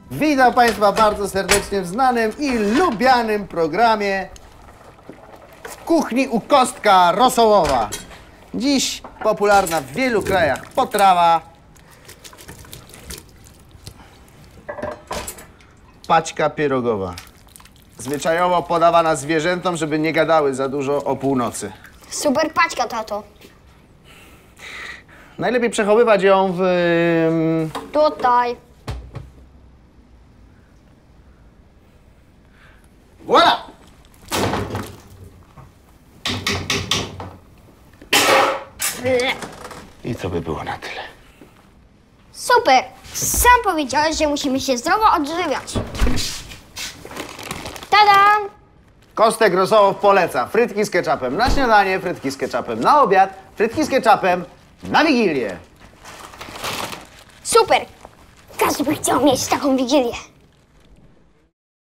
Witam Państwa bardzo serdecznie w znanym i lubianym programie W kuchni u Kostka rosołowa. Dziś popularna w wielu krajach potrawa paćka pierogowa. Zwyczajowo podawana zwierzętom, żeby nie gadały za dużo o północy. Super paćka, tato. Najlepiej przechowywać ją w... Tutaj. Voilà! I to by było na tyle. Super. Sam powiedziałeś, że musimy się zdrowo odżywiać. Tada! Kostek Rosołow poleca frytki z ketchupem na śniadanie, frytki z ketchupem na obiad, frytki z ketchupem na Wigilię. Super. Każdy by chciał mieć taką wigilię.